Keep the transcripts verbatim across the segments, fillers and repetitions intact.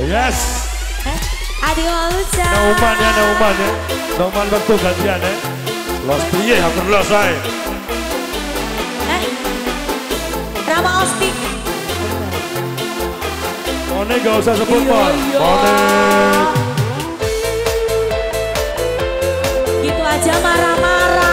Yes. Adik Waluca. Nauman ya, Nauman ya. Nauman waktu gantian ya. Los piye yang terlos saya. Eh, Rama Osti. Mone gak usah sebut Mon. Mone. Gitu aja marah-marah.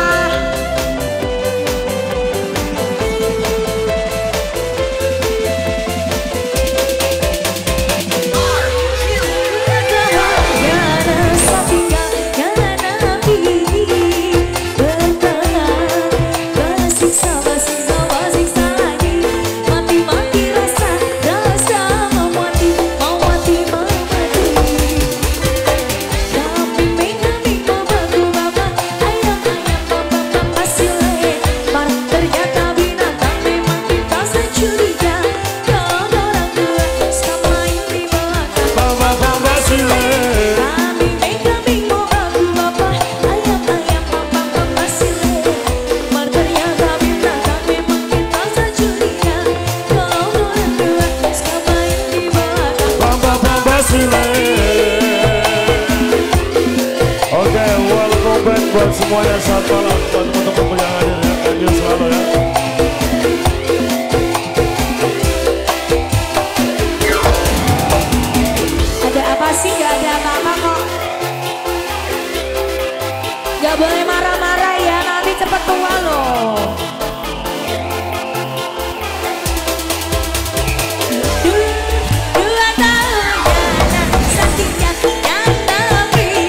Oke, welcome back buat semuanya. Selamat malam buat teman-teman yang hadir ya. Hadir selalu ya. Ada apa sih? Gak ada apa-apa kok. Gak boleh marah-marah ya, nanti cepet tua loh.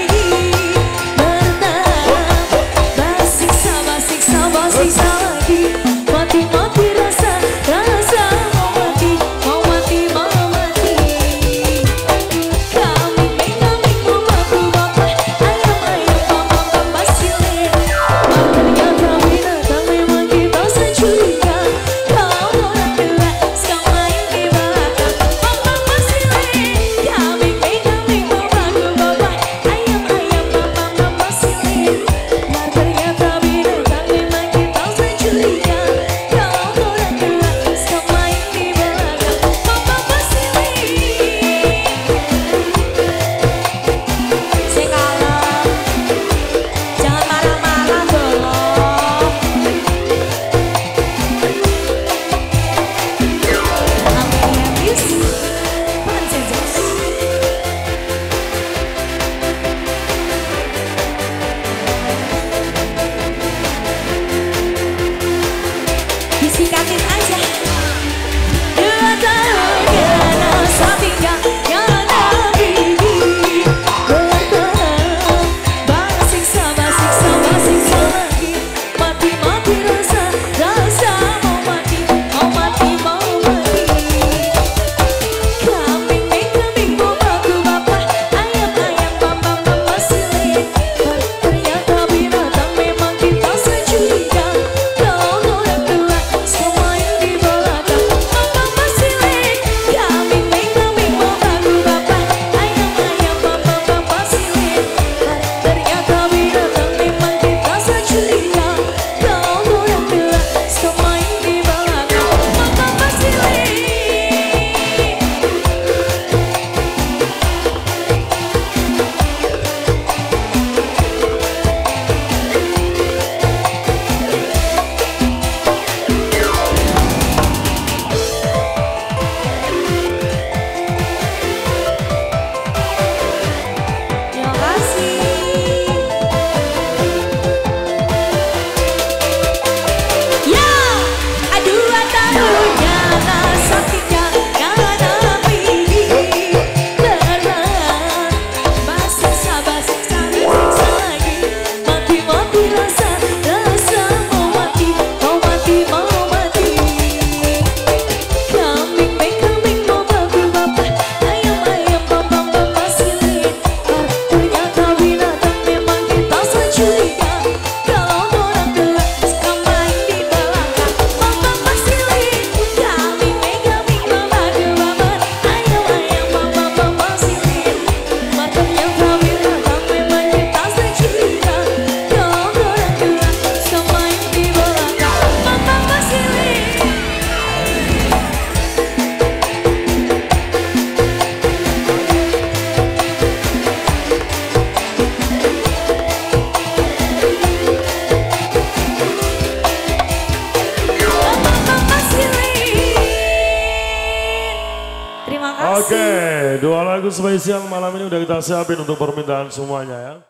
Siksa lagi. makasih. Oke, dua lagu spesial malam ini udah kita siapin untuk permintaan semuanya ya.